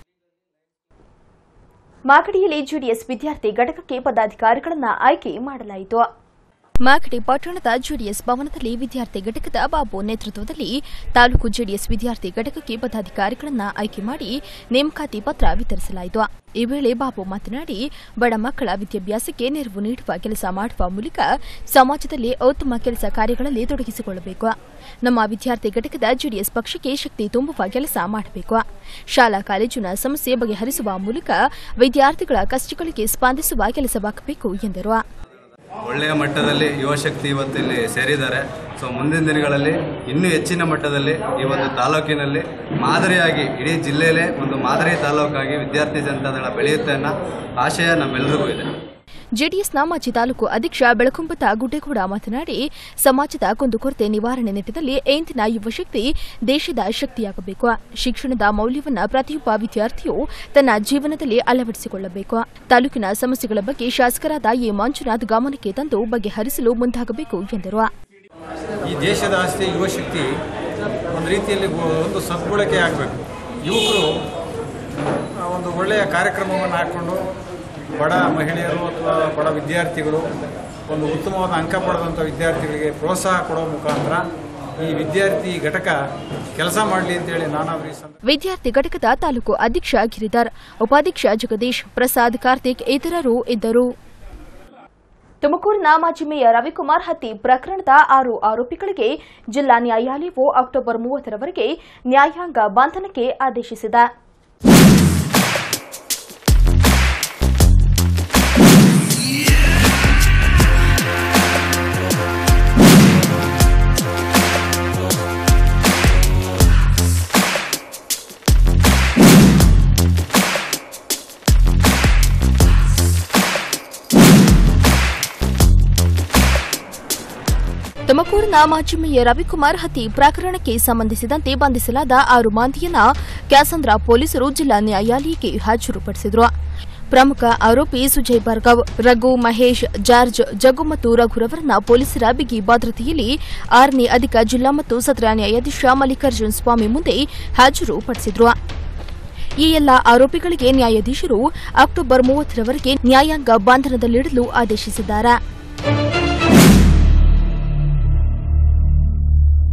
ಮಾಗಡಿಯಲ್ಲಿ ಜೆಡಿಎಸ್ ವಿದ್ಯಾರ್ಥಿ ಘಟಕಕ್ಕೆ ಪದಾಧಿಕಾರಿಗಳನ್ನು ಆಯ್ಕೆ ಮಾಡಲಾಯಿತು. ಮಾಗಡಿ ಪಟ್ಟಣದ ಜೆಡಿಎಸ್ ಭವನದಲ್ಲಿ ವಿದ್ಯಾರ್ಥಿ ಘಟಕದ ಬಾಬು ನೇತೃತ್ವದಲ್ಲಿ ತಾಲೂಕು ಜೆಡಿಎಸ್ ವಿದ್ಯಾರ್ಥಿ ಘಟಕಕ್ಕೆ ಪದಾಧಿಕಾರಿಗಳನ್ನು ಆಯ್ಕೆ ಮಾಡಿ ನೇಮಕಾತಿ ಪತ್ರ ವಿತರಿಸಲಾಯಿತು. ಈ ವೇಳೆ ಬಾಬು ಮಾತನಾಡಿ, ಬಡ ಮಕ್ಕಳ ವಿದ್ಯಾಭ್ಯಾಸಕ್ಕೆ ನೆರವು ನೀಡುವ ಕೆಲಸ ಮಾಡುವ ಮೂಲಕ ಸಮಾಜದಲ್ಲಿ ಉತ್ತಮ ಕೆಲಸ ಕಾರ್ಯಗಳಲ್ಲಿ ತೊಡಗಿಸಿಕೊಳ್ಳಬೇಕು. ನಮ್ಮ ವಿದ್ಯಾರ್ಥಿ ಘಟಕದ ಜೆಡಿಎಸ್ ಪಕ್ಷಕ್ಕೆ ಶಕ್ತಿ ತುಂಬುವ ಕೆಲಸ ಮಾಡಬೇಕು. ಶಾಲಾ ಕಾಲೇಜಿನ ಸಮಸ್ಯೆ ಬಗೆಹರಿಸುವ ಮೂಲಕ ವಿದ್ಯಾರ್ಥಿಗಳ ಕಷ್ಟಗಳಿಗೆ ಸ್ಪಂದಿಸುವ ಕೆಲಸವಾಗಬೇಕು ಎಂದರು. ಒಳ್ಳೆಯ ಮಟ್ಟದಲ್ಲಿ ಯುವಶಕ್ತಿ ಇವತ್ತಿಲ್ಲಿ ಸೇರಿದ್ದಾರೆ. ಸೊ ಮುಂದಿನ ದಿನಗಳಲ್ಲಿ ಇನ್ನೂ ಹೆಚ್ಚಿನ ಮಟ್ಟದಲ್ಲಿ ಈ ಒಂದು ತಾಲೂಕಿನಲ್ಲಿ ಮಾದರಿಯಾಗಿ ಇಡೀ ಜಿಲ್ಲೆಯಲ್ಲೇ ಒಂದು ಮಾದರಿ ತಾಲೂಕಾಗಿ ವಿದ್ಯಾರ್ಥಿ ಜನತಾದಳ ಬೆಳೆಯುತ್ತೆ ಅನ್ನೋ ಆಶಯ ನಮ್ಮೆಲ್ಲರಿಗೂ ಇದೆ. ಜೆಡಿಎಸ್ನ ಮಾಜಿ ತಾಲೂಕು ಅಧ್ಯಕ್ಷ ಬೆಳಕುಂಬತ ಗುಡ್ಡೇಗೌಡ ಮಾತನಾಡಿ, ಸಮಾಜದ ಕುಂದುಕೊರತೆ ನಿವಾರಣೆ ನಿಟ್ಟಿನಲ್ಲಿ ಇಂದಿನ ಯುವಶಕ್ತಿ ದೇಶದ ಶಕ್ತಿಯಾಗಬೇಕು. ಶಿಕ್ಷಣದ ಮೌಲ್ಯವನ್ನು ಪ್ರತಿಯೊಬ್ಬ ವಿದ್ಯಾರ್ಥಿಯು ತನ್ನ ಜೀವನದಲ್ಲಿ ಅಳವಡಿಸಿಕೊಳ್ಳಬೇಕು. ತಾಲೂಕಿನ ಸಮಸ್ಯೆಗಳ ಬಗ್ಗೆ ಶಾಸಕರಾದ ಎ ಮಂಜುನಾಥ್ ಗಮನಕ್ಕೆ ತಂದು ಬಗೆಹರಿಸಲು ಮುಂದಾಗಬೇಕು ಎಂದರು. ಈ ದೇಶದ ಆಸ್ತಿ ಯುವಶಕ್ತಿ ಒಂದು ರೀತಿಯಲ್ಲಿ ಒಂದು ಸದ್ಬಳಕೆ ಆಗಬೇಕು. ಯುವಕರು ಒಂದು ಒಳ್ಳೆಯ ಕಾರ್ಯಕ್ರಮವನ್ನು ಹಾಕ್ಕೊಂಡು ಬಡ ಮಹಿಳೆಯರು ಅಥವಾ ಬಡ ವಿದ್ಯಾರ್ಥಿಗಳು ಒಂದು ಉತ್ತಮವಾದ ಅಂಕ ಪಡೆದಂಥ ವಿದ್ಯಾರ್ಥಿಗಳಿಗೆ ಪ್ರೋತ್ಸಾಹ ಕೊಡೋ ಮುಖಾಂತರ ಈ ವಿದ್ಯಾರ್ಥಿ ಘಟಕ ಕೆಲಸ ಮಾಡಲಿ ಅಂತೇಳಿ ನಾನು ವಿದ್ಯಾರ್ಥಿ ಘಟಕದ ತಾಲೂಕು ಅಧ್ಯಕ್ಷ ಗಿರಿಧರ್, ಉಪಾಧ್ಯಕ್ಷ ಜಗದೀಶ್, ಪ್ರಸಾದ್, ಕಾರ್ತಿಕ್ ಇತರರು ಇದ್ದರು. ತುಮಕೂರಿನ ಮಾಜಿ ಮೇಯರ್ ರವಿಕುಮಾರ್ ಹತ್ಯೆ ಪ್ರಕರಣದ 6 ಆರೋಪಿಗಳಿಗೆ ಜಿಲ್ಲಾ ನ್ಯಾಯಾಲಯವು ಅಕ್ಟೋಬರ್ 30ರವರೆಗೆ ನ್ಯಾಯಾಂಗ ಬಂಧನಕ್ಕೆ ಆದೇಶಿಸಿದೆ. ತುಮಕೂರಿನ ಮಾಜಿ ಮೇಯರ್ ರವಿಕುಮಾರ್ ಹತ್ಯೆ ಪ್ರಕರಣಕ್ಕೆ ಸಂಬಂಧಿಸಿದಂತೆ ಬಂಧಿಸಲಾದ 6 ಮಂದಿಯನ್ನ ಕ್ಯಾಸಂದ್ರ ಪೊಲೀಸರು ಜಿಲ್ಲಾ ನ್ಯಾಯಾಲಯಕ್ಕೆ ಹಾಜರುಪಡಿಸಿದರು. ಪ್ರಮುಖ ಆರೋಪಿ ಸುಜಯ್ ಭಾರ್ಗವ್, ರಘು, ಮಹೇಶ್, ಜಾರ್ಜ್, ಜಗ್ಗು ಮತ್ತು ರಘುರವರನ್ನ ಪೊಲೀಸರ ಬಿಗಿ ಭದ್ರತೆಯಲ್ಲಿ 6ನೇ ಅಧಿಕ ಜಿಲ್ಲಾ ಮತ್ತು ಸತ್ರ ನ್ಯಾಯಾಧೀಶ ಮಲ್ಲಿಕಾರ್ಜುನ್ ಸ್ವಾಮಿ ಮುಂದೆ ಹಾಜರುಪಡಿಸಿದರು. ಈ ಎಲ್ಲ ಆರೋಪಿಗಳಿಗೆ ನ್ಯಾಯಾಧೀಶರು ಅಕ್ಟೋಬರ್ 30ರವರೆಗೆ ನ್ಯಾಯಾಂಗ ಬಂಧನದಲ್ಲಿಡಲು ಆದೇಶಿಸಿದ್ದಾರೆ.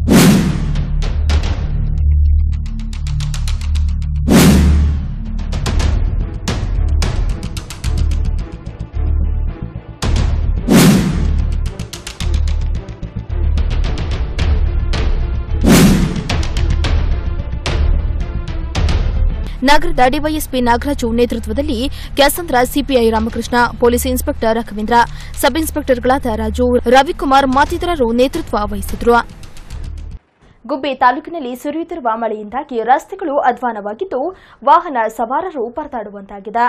ನಗರದ ಡಿವೈಎಸ್ಪಿ ನಾಗರಾಜು ನೇತೃತ್ವದಲ್ಲಿ Kyasandra CPI Ramakrishna, police inspector Raghavendra, sub ಇನ್ಸ್ಪೆಕ್ಟರ್ಗಳಾದ ರಾಜು, ರವಿಕುಮಾರ್ ಮತ್ತಿತರರು ನೇತೃತ್ವ ವಹಿಸಿದರು. ಗುಬ್ಬಿ ತಾಲೂಕಿನಲ್ಲಿ ಸುರಿಯುತ್ತಿರುವ ಮಳೆಯಿಂದಾಗಿ ರಸ್ತೆಗಳು ಅಧ್ವಾನವಾಗಿದ್ದು ವಾಹನ ಸವಾರರು ಪರದಾಡುವಂತಾಗಿದೆ.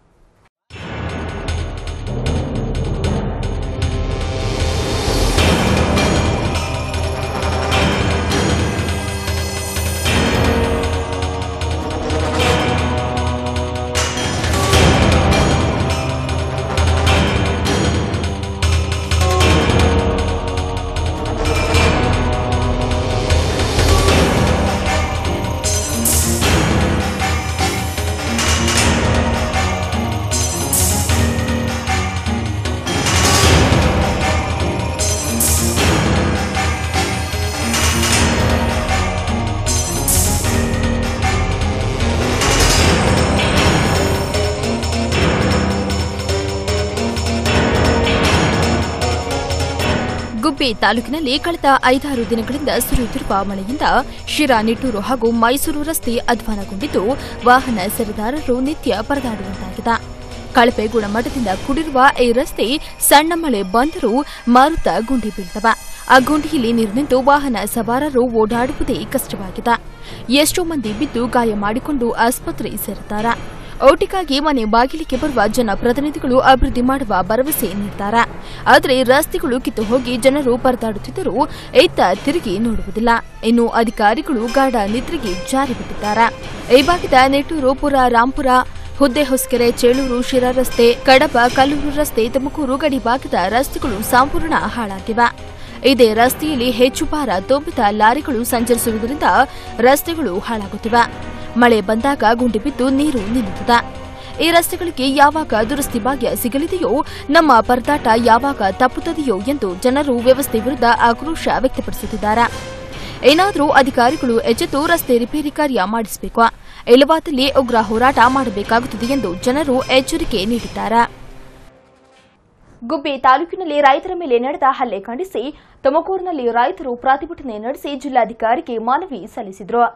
ಗುಬ್ಬಿ ತಾಲೂಕಿನಲ್ಲಿ ಕಳೆದ 5-6 ದಿನಗಳಿಂದ ಸುರಿಯುತ್ತಿರುವ ಮಳೆಯಿಂದ ಶಿರಾ, ನಿಟ್ಟೂರು ಹಾಗೂ ಮೈಸೂರು ರಸ್ತೆ ಅಧ್ವಾನಗೊಂಡಿದ್ದು ವಾಹನ ಸರದಾರರು ನಿತ್ಯ ಪರದಾಡುವಂತಾಗಿದೆ. ಕಳಪೆ ಗುಣಮಟ್ಟದಿಂದ ಕೂಡಿರುವ ಈ ರಸ್ತೆ ಸಣ್ಣ ಮಳೆ ಬಂದರೂ ಮಾರುತ ಗುಂಡಿ ಬೀಳ್ತವೆ. ಆ ಗುಂಡಿಯಲ್ಲಿ ನೀರು ನಿಂತು ವಾಹನ ಸವಾರರು ಓಡಾಡುವುದೇ ಕಷ್ಟವಾಗಿದೆ. ಎಷ್ಟೋ ಮಂದಿ ಬಿದ್ದು ಗಾಯ ಮಾಡಿಕೊಂಡು ಆಸ್ಪತ್ರೆ ಸೇರುತ್ತಾರೆ. ಓಟಿಗಾಗಿ ಮನೆ ಬಾಗಿಲಿಗೆ ಬರುವ ಜನಪ್ರತಿನಿಧಿಗಳು ಅಭಿವೃದ್ಧಿ ಮಾಡುವ ಭರವಸೆ ನೀಡುತ್ತಾರೆ. ಆದರೆ ರಸ್ತೆಗಳು ಕಿತ್ತು ಹೋಗಿ ಜನರು ಪರದಾಡುತ್ತಿದ್ದರೂ ಇತ್ತ ತಿರುಗಿ ನೋಡುವುದಿಲ್ಲ. ಇನ್ನು ಅಧಿಕಾರಿಗಳು ಗಾಢ ನಿದ್ರೆಗೆ ಜಾರಿ ಬಿಟ್ಟಿದ್ದಾರೆ. ಈ ಭಾಗದ ನೆಟ್ಟೂರು, ಪುರ, ರಾಂಪುರ, ಹುದ್ದೆ ಹೊಸಕೆರೆ, ಚೇಳೂರು, ಶಿರಾ ರಸ್ತೆ, ಕಡಬ, ಕಲ್ಲೂರು ರಸ್ತೆ, ತುಮಕೂರು ಗಡಿ ಭಾಗದ ರಸ್ತೆಗಳು ಸಂಪೂರ್ಣ ಹಾಳಾಗಿವೆ. ಇದೇ ರಸ್ತೆಯಲ್ಲಿ ಹೆಚ್ಚು ಭಾರ ತುಂಬಿದ ಲಾರಿಗಳು ಸಂಚರಿಸುವುದರಿಂದ ರಸ್ತೆಗಳು ಹಾಳಾಗುತ್ತಿವೆ. ಮಳೆ ಬಂದಾಗ ಗುಂಡಿ ಬಿದ್ದು ನೀರು ನಿಲ್ಲುತ್ತದೆ. ಈ ರಸ್ತೆಗಳಿಗೆ ಯಾವಾಗ ದುರಸ್ತಿ ಭಾಗ್ಯ ಸಿಗಲಿದೆಯೋ, ನಮ್ಮ ಪರದಾಟ ಯಾವಾಗ ತಪ್ಪುತ್ತದೆಯೋ ಎಂದು ಜನರು ವ್ಯವಸ್ಥೆ ವಿರುದ್ಧ ಆಕ್ರೋಶ ವ್ಯಕ್ತಪಡಿಸುತ್ತಿದ್ದಾರೆ. ಏನಾದರೂ ಅಧಿಕಾರಿಗಳು ಎಚ್ಚೆತ್ತು ರಸ್ತೆ ರಿಪೇರಿ ಕಾರ್ಯ ಮಾಡಿಸಬೇಕು, ಇಲ್ಲವಾದಲ್ಲಿ ಉಗ್ರ ಹೋರಾಟ ಮಾಡಬೇಕಾಗುತ್ತದೆ ಎಂದು ಜನರು ಎಚ್ಚರಿಕೆ ನೀಡಿದ್ದಾರೆ. ಗುಬ್ಬಿ ತಾಲೂಕಿನಲ್ಲಿ ರೈತರ ಮೇಲೆ ನಡೆದ ಹಲ್ಲೆ ಖಂಡಿಸಿ ತುಮಕೂರಿನಲ್ಲಿ ರೈತರು ಪ್ರತಿಭಟನೆ ನಡೆಸಿ ಜಿಲ್ಲಾಧಿಕಾರಿಗೆ ಮನವಿ ಸಲ್ಲಿಸಿದರು.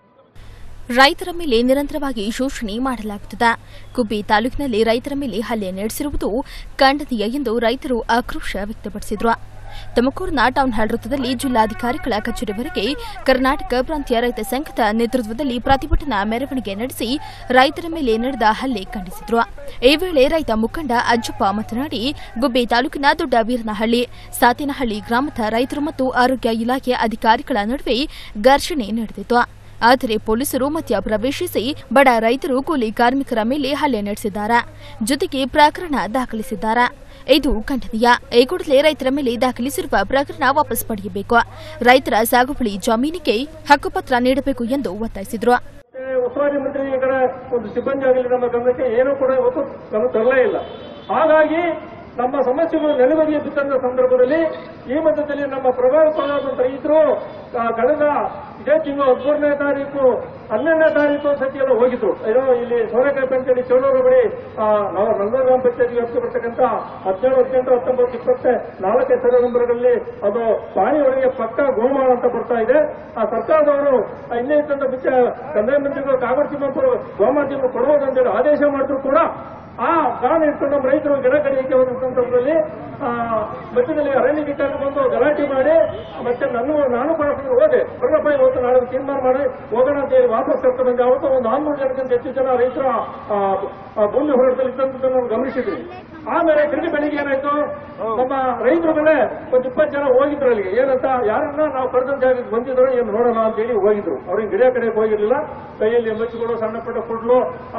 ರೈತರ ಮೇಲೆ ನಿರಂತರವಾಗಿ ಶೋಷಣೆ ಮಾಡಲಾಗುತ್ತಿದೆ. ಗುಬ್ಬಿ ತಾಲೂಕಿನಲ್ಲಿ ರೈತರ ಮೇಲೆ ಹಲ್ಲೆ ನಡೆಸಿರುವುದು ಖಂಡನೀಯ ಎಂದು ರೈತರು ಆಕ್ರೋಶ ವ್ಯಕ್ತಪಡಿಸಿದರು. ತುಮಕೂರಿನ ಟೌನ್ ಹಾಲ್ ವೃತ್ತದಲ್ಲಿ ಜಿಲ್ಲಾಧಿಕಾರಿಗಳ ಕಚೇರಿವರೆಗೆ ಕರ್ನಾಟಕ ಪ್ರಾಂತ್ಯ ರೈತ ಸಂಘದ ನೇತೃತ್ವದಲ್ಲಿ ಪ್ರತಿಭಟನಾ ಮೆರವಣಿಗೆ ನಡೆಸಿ ರೈತರ ಮೇಲೆ ನಡೆದ ಹಲ್ಲೆ ಖಂಡಿಸಿದರು. ಈ ವೇಳೆ ರೈತ ಮುಖಂಡ ಅಜ್ಜಪ್ಪ ಮಾತನಾಡಿ, ಗುಬ್ಬಿ ತಾಲೂಕಿನ ದೊಡ್ಡ ವೀರನಹಳ್ಳಿ, ಸಾತೇನಹಳ್ಳಿ ಗ್ರಾಮದ ರೈತರು ಮತ್ತು ಆರೋಗ್ಯ ಇಲಾಖೆ ಅಧಿಕಾರಿಗಳ ನಡುವೆ ಘರ್ಷಣೆ ನಡೆದಿತ್ತು. ಆದರೆ ಪೊಲೀಸರು ಮಧ್ಯ ಪ್ರವೇಶಿಸಿ ಬಡ ರೈತರು, ಕೂಲಿ ಕಾರ್ಮಿಕರ ಮೇಲೆ ಹಲ್ಲೆ ನಡೆಸಿದ್ದಾರೆ. ಜೊತೆಗೆ ಪ್ರಕರಣ ದಾಖಲಿಸಿದ್ದಾರೆ. ಇದು ಖಂಡನೀಯ. ಈ ಕೂಡಲೇ ರೈತರ ಮೇಲೆ ದಾಖಲಿಸಿರುವ ಪ್ರಕರಣ ವಾಪಸ್ ಪಡೆಯಬೇಕು. ರೈತರ ಸಾಗುವಳಿ ಜಮೀನಿಗೆ ಹಕ್ಕುಪತ್ರ ನೀಡಬೇಕು ಎಂದು ಒತ್ತಾಯಿಸಿದರು. ಉಸ್ತುವಾರಿ ಮಂತ್ರಿಗಳ ಒಂದು ಸಿಬ್ಬಂದಿ ಆಗಲಿ ನಮ್ಮ ಗಮನಕ್ಕೆ ಏನೂ ಕೂಡ ಇವತ್ತು ಗಮನ ತರಲೇ ಇಲ್ಲ. ಹಾಗಾಗಿ ನಮ್ಮ ಸಮಸ್ಯೆಗಳು ನೆಲಬದಿಗೆ ಬಿದ್ದಂತ ಸಂದರ್ಭದಲ್ಲಿ ಈ ಮಧ್ಯದಲ್ಲಿ ನಮ್ಮ ಪ್ರಭಾವಿತವಾದಂತ ರೈತರು ಕಳೆದ ಇದೇ ತಿಂಗಳು 13ನೇ ತಾರೀಕು 12ನೇ ತಾರೀಕು ಸತಿಯೆಲ್ಲ ಹೋಗಿದ್ರು. ಏನೋ ಇಲ್ಲಿ ಸೋರೆಕಾಯಿ ಪಂಚಾಯತಿ ಚೋಳೂರು ಬಳಿ ನಂದೂರು ಗ್ರಾಮ ಪಂಚಾಯತಿಗೆ ವ್ಯಾಪ್ತಿ ಬರ್ತಕ್ಕಂಥ 17, 18, 19, 24 ಸರ್ವೆ ನಂಬರ್ಗಳಲ್ಲಿ ಅದು ಪಾಣಿ ಒಳಗೆ ಪಕ್ಕ ಗೋಮಾಳ ಅಂತ ಬರ್ತಾ ಇದೆ. ಆ ಸರ್ಕಾರದವರು ಇನ್ನೇ ಇದ್ದಂತ ಬಿಚ್ಚ ಕಂದಾಯ ಮಂತ್ರಿಗಳು ಕಾಗಡ ತಿಮ್ಮಪ್ಪರು ಗೋಮಾಳ ತಿಮ್ಮ ಕೊಡುವುದಂತೇಳಿ ಆದೇಶ ಮಾಡಿದ್ರು ಕೂಡ ಆ ಕಾರಣ ಇಟ್ಕೊಂಡು ನಮ್ಮ ರೈತರು ಗಿಡ ಕಡಿಯಕ್ಕೆ ಹೋದ ಸಂದರ್ಭದಲ್ಲಿ ಮಧ್ಯದಲ್ಲಿ ಅರಣ್ಯಾಧಿಕಾರಿ ಬಂದು ಗಲಾಟೆ ಮಾಡಿ ಮತ್ತೆ ನಾನು ಕೂಡ ಹೋದೆ. ಬರ್ರಪ್ಪ ಇವತ್ತು ನಾಳೆ ತೀರ್ಮಾನ ಮಾಡಿ ಹೋಗೋಣ ಅಂತ ಹೇಳಿ ವಾಪಸ್ ಕರ್ಕೊಂಡು ಬಂದೆ. ಅವತ್ತು ಒಂದು 400 ಜನಕ್ಕಿಂತ ಹೆಚ್ಚು ಜನ ರೈತರ ಭೂಮಿ ಹೋರಾಟದಲ್ಲಿ ಇದ್ದಂತ ನಾವು ಗಮನಿಸಿದ್ವಿ. ಆಮೇಲೆ ತಿರುಗಿ ಬೆಳಿಗ್ಗೆ ಏನಾಯ್ತು, ನಮ್ಮ ರೈತರ ಮೇಲೆ ಒಂದು 20 ಜನ ಹೋಗಿದ್ರು ಅಲ್ಲಿಗೆ. ಏನಂತ, ಯಾರನ್ನ ನಾವು ಕರೆದ ಜಾಗಕ್ಕೆ ಬಂದಿದ್ರು ಏನು ನೋಡೋಣ ಅಂತ ಹೇಳಿ ಹೋಗಿದ್ರು. ಅವ್ರಿಗೆ ಗಿಡ ಕಡೆಗೆ ಹೋಗಿರ್ಲಿಲ್ಲ. ಕೈಯಲ್ಲಿ ಮಚ್ಚಿಗಳು, ಸಣ್ಣ ಪುಟ್ಟ ಹುಲ್ಲು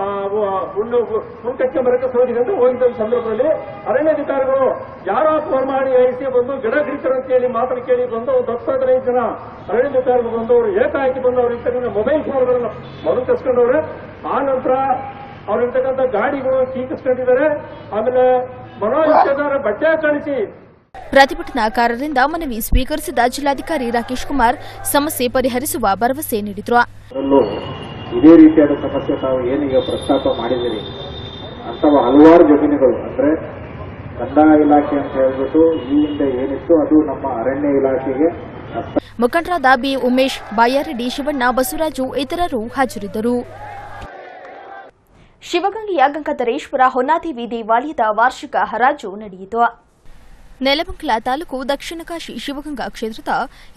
ಹುಲ್ಕಟ್ಟೆ ಮರಕ್ಕೆ ಸೋದಿದೆ ಅಂತ ಹೋಗಿದ್ದ ಸಂದರ್ಭದಲ್ಲಿ ಅರಣ್ಯಾಧಿಕಾರಿಗಳು ಯಾರೋ ಫೋನ್ ಮಾಡಿ ಐಸಿ ಬಂದು ಗಿಡ ಗಿಡಿತಾರೆ ಅಂತ ಹೇಳಿ ಮಾತನ್ನು ಕೇಳಿ ಬಂದು ಒಂದು 10-15 ಜನ ಅರಣ್ಯಾಧಿಕಾರಿಗಳು ಬಂದವರು ಏಕಾಏಕಿ ಬಂದು ಅವ್ರಿರ್ತಕ್ಕಂಥ ಮೊಬೈಲ್ ಫೋನ್ಗಳನ್ನ ಮೊದಲು ಕಸ್ಕೊಂಡವ್ರೆ. ಆ ನಂತರ ಅವ್ರಿರ್ತಕ್ಕಂಥ ಗಾಡಿಗಳು ಕೀಕಿಸ್ಕೊಂಡಿದ್ದಾರೆ. ಆಮೇಲೆ ಮನೋಹಿತದಾರ ಬಟ್ಟೆ ಕಳಿಸಿ ಪ್ರತಿಭಟನಾಕಾರರಿಂದ ಮನವಿ ಸ್ವೀಕರಿಸಿದ ಜಿಲ್ಲಾಧಿಕಾರಿ ರಾಕೇಶ್ ಕುಮಾರ್ ಸಮಸ್ಯೆ ಪರಿಹರಿಸುವ ಭರವಸೆ ನೀಡಿದರು. ಇದೇ ರೀತಿಯಾದ ಸಮಸ್ಯೆ ತಾವು ಏನೀಗ ಪ್ರಸ್ತಾಪ ಮಾಡಿದಿರಿ ಅಥವಾ ಹಲವಾರು ಜಮೀನುಗಳು ಅಂದ್ರೆ ಕಂದಾಯ ಇಲಾಖೆ ಅಂತ ಹೇಳ್ಬಿಟ್ಟು ಈ ಹಿಂದೆ ಏನಿತ್ತು ಅದು ನಮ್ಮ ಅರಣ್ಯ ಇಲಾಖೆಗೆ. ಮುಖಂಡರಾದ ಬಿ ಉಮೇಶ್, ಬಾಯಾರೆಡ್ಡಿ, ಶಿವಣ್ಣ, ಬಸವರಾಜು ಇತರರು ಹಾಜರಿದ್ದರು. ಶಿವಗಂಗೆಯ ಗಂಗಾಧರೇಶ್ವರ ಹೊನ್ನಾದೇವಿ ದೇವಾಲಯದ ವಾರ್ಷಿಕ ಹರಾಜು ನಡೆಯಿತು. ನೆಲಮಂಗಲ ತಾಲೂಕು ದಕ್ಷಿಣ ಕಾಶಿ ಶಿವಗಂಗಾ ಕ್ಷೇತ್ರದ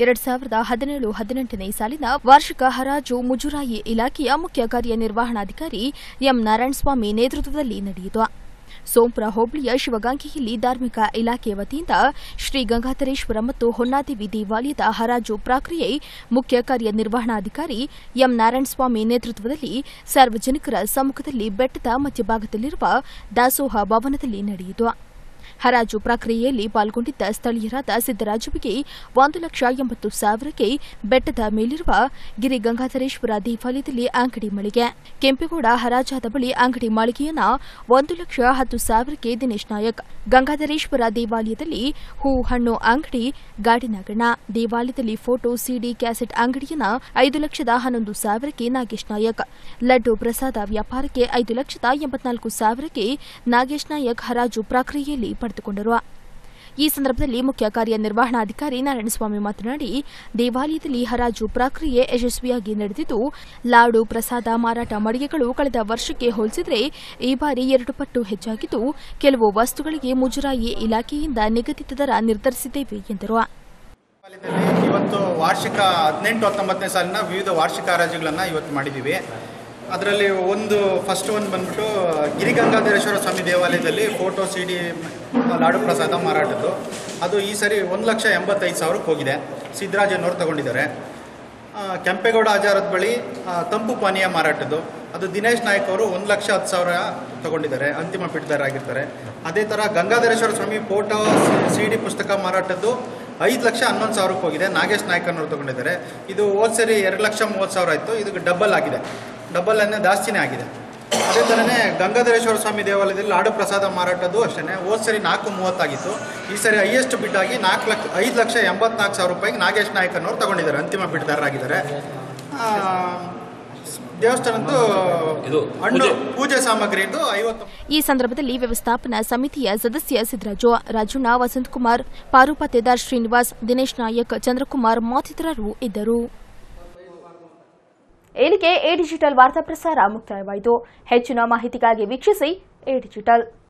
2017-18ನೇ ಸಾಲಿನ ವಾರ್ಷಿಕ ಹರಾಜು ಮುಜರಾಯಿ ಇಲಾಖೆಯ ಮುಖ್ಯ ಕಾರ್ಯನಿರ್ವಹಣಾಧಿಕಾರಿ ಎಂ ನಾರಾಯಣಸ್ವಾಮಿ ನೇತೃತ್ವದಲ್ಲಿ ನಡೆಯಿತು. ಸೋಂಪುರ ಹೋಬಳಿಯ ಶಿವಗಂಗೆಯಲ್ಲಿ ಧಾರ್ಮಿಕ ಇಲಾಖೆ ವತಿಯಿಂದ ಶ್ರೀ ಗಂಗಾಧರೇಶ್ವರ ಮತ್ತು ಹೊನ್ನಾದೇವಿ ದೇವಾಲಯದ ಹರಾಜು ಪ್ರಕ್ರಿಯೆ ಮುಖ್ಯ ಕಾರ್ಯನಿರ್ವಹಣಾಧಿಕಾರಿ ಎಂ ನಾರಾಯಣಸ್ವಾಮಿ ನೇತೃತ್ವದಲ್ಲಿ ಸಾರ್ವಜನಿಕರ ಸಮ್ಮುಖದಲ್ಲಿ ಬೆಟ್ಟದ ಮಧ್ಯಭಾಗದಲ್ಲಿರುವ ದಾಸೋಹ ಭವನದಲ್ಲಿ ನಡೆಯಿತು. ಹರಾಜು ಪ್ರಕ್ರಿಯೆಯಲ್ಲಿ ಪಾಲ್ಗೊಂಡಿದ್ದ ಸ್ಥಳೀಯರಾದ ಸಿದ್ದರಾಜುವಿಗೆ 1,80,000ಕ್ಕೆ ಬೆಟ್ಟದ ಮೇಲಿರುವ ಗಿರಿ ಗಂಗಾಧರೇಶ್ವರ ದೇವಾಲಯದಲ್ಲಿ ಅಂಗಡಿ ಮಳಿಗೆ, ಕೆಂಪೇಗೌಡ ಹರಾಜಾದ ಬಳಿ ಅಂಗಡಿ ಮಳಿಗೆಯನ್ನ 1,10,000ಕ್ಕೆ ದಿನೇಶ್ ನಾಯಕ್, ಗಂಗಾಧರೇಶ್ವರ ದೇವಾಲಯದಲ್ಲಿ ಹೂ ಹಣ್ಣು ಅಂಗಡಿ ಗಾಡಿನಾಗಣ್ಣ, ದೇವಾಲಯದಲ್ಲಿ ಫೋಟೋ ಸಿಡಿ ಕ್ಯಾಸೆಟ್ ಅಂಗಡಿಯನ್ನ 5,11,000ಕ್ಕೆ ನಾಗೇಶ್ ನಾಯಕ್, ಲಡ್ಡು ಪ್ರಸಾದ ವ್ಯಾಪಾರಕ್ಕೆ 5,84,000ಕ್ಕೆ ನಾಗೇಶ್ ನಾಯಕ್ ಹರಾಜು ಪ್ರಕ್ರಿಯೆಯಲ್ಲಿ ಪಡೆದುಕೊಂಡರು. ಈ ಸಂದರ್ಭದಲ್ಲಿ ಮುಖ್ಯ ಕಾರ್ಯನಿರ್ವಹಣಾಧಿಕಾರಿ ನಾರಾಯಣಸ್ವಾಮಿ ಮಾತನಾಡಿ, ದೇವಾಲಯದಲ್ಲಿ ಹರಾಜು ಪ್ರಕ್ರಿಯೆ ಯಶಸ್ವಿಯಾಗಿ ನಡೆದಿದ್ದು, ಲಾಡು ಪ್ರಸಾದ ಮಾರಾಟ ಮಳಿಗೆಗಳು ಕಳೆದ ವರ್ಷಕ್ಕೆ ಹೋಲಿಸಿದರೆ ಈ ಬಾರಿ 2 ಪಟ್ಟು ಹೆಚ್ಚಾಗಿದ್ದು, ಕೆಲವು ವಸ್ತುಗಳಿಗೆ ಮುಜರಾಯಿ ಇಲಾಖೆಯಿಂದ ನಿಗದಿತ ದರ ನಿರ್ಧರಿಸಿದ್ದೇವೆ ಎಂದರು. ಇವತ್ತು ವಾರ್ಷಿಕ 18-19ನೇ ಸಾಲಿನ ವಿವಿಧ ವಾರ್ಷಿಕ ಹರಾಜುಗಳನ್ನು ಇವತ್ತು ಮಾಡಿದ್ದೀವಿ. ಅದರಲ್ಲಿ ಫಸ್ಟ್ ಒಂದು ಬಂದ್ಬಿಟ್ಟು ಗಿರಿಗಂಗಾಧರೇಶ್ವರ ಸ್ವಾಮಿ ದೇವಾಲಯದಲ್ಲಿ ಫೋಟೋ ಸಿಡಿ ಲಾಡು ಪ್ರಸಾದ ಮಾರಾಟದ್ದು. ಅದು ಈ ಸರಿ 1,85,000ಕ್ಕೆ ಹೋಗಿದೆ. ಸಿದ್ದರಾಜನವರು ತಗೊಂಡಿದ್ದಾರೆ. ಕೆಂಪೇಗೌಡ ಆಚಾರದ ಬಳಿ ತಂಪು ಪಾನೀಯ ಮಾರಾಟದ್ದು ಅದು ದಿನೇಶ್ ನಾಯಕ್ ಅವರು 1,10,000 ತಗೊಂಡಿದ್ದಾರೆ, ಅಂತಿಮ ಪೀಠದಾರರಾಗಿರ್ತಾರೆ. ಅದೇ ಥರ ಗಂಗಾಧರೇಶ್ವರ ಸ್ವಾಮಿ ಫೋಟೋ ಸಿಡಿ ಪುಸ್ತಕ ಮಾರಾಟದ್ದು 5,11,000ಕ್ಕೆ ಹೋಗಿದೆ. ನಾಗೇಶ್ ನಾಯಕ್ ಅನ್ನೋರು ತಗೊಂಡಿದ್ದಾರೆ. ಇದು ಹೋದ ಸರಿ 2,30,000 ಆಯಿತು. ಇದು ಡಬಲ್ ಆಗಿದೆ, ಡಬಲ್ ಅನ್ನೇ ಜಾಸ್ತಿನೇ ಆಗಿದೆ. ಅದೇ ಥರನೇ ಗಂಗಾಧರೇಶ್ವರ ಸ್ವಾಮಿ ದೇವಾಲಯದಲ್ಲಿ ಲಾಡು ಪ್ರಸಾದ ಮಾರಾಟದ್ದು ಅಷ್ಟೇ. ಹೋದ ಸರಿ 4,30,000 ಆಗಿತ್ತು. ಈ ಸರಿ ಹೈಯೆಸ್ಟ್ ಬಿಡ್ ಆಗಿ 5,84,000 ನಾಗೇಶ್ ನಾಯಕ್ ಅನ್ನೋರು ತಗೊಂಡಿದ್ದಾರೆ, ಅಂತಿಮ ಬಿಡ್ದಾರರಾಗಿದ್ದಾರೆ. ದೇವಸ್ಥಾನದ್ದು ಹಣ್ಣು ಪೂಜೆ ಸಾಮಗ್ರಿದು 50. ಈ ಸಂದರ್ಭದಲ್ಲಿ ವ್ಯವಸ್ಥಾಪನಾ ಸಮಿತಿಯ ಸದಸ್ಯ ಸಿದ್ದರಾಜು, ರಾಜಣ್ಣ, ವಸಂತಕುಮಾರ್, ಪಾರುಪತ್ತೇದಾರ್ ಶ್ರೀನಿವಾಸ್, ದಿನೇಶ್ ನಾಯಕ್, ಚಂದ್ರಕುಮಾರ್ ಮತ್ತಿತರರು ಇದ್ದರು. ಇಲ್ಲಿಗೆ ಎ ಡಿಜಿಟಲ್ ವಾರ್ತಾ ಪ್ರಸಾರ ಮುಕ್ತಾಯವಾಯಿತು. ಹೆಚ್ಚಿನ ಮಾಹಿತಿಗಾಗಿ ವೀಕ್ಷಿಸಿ ಎ ಡಿಜಿಟಲ್.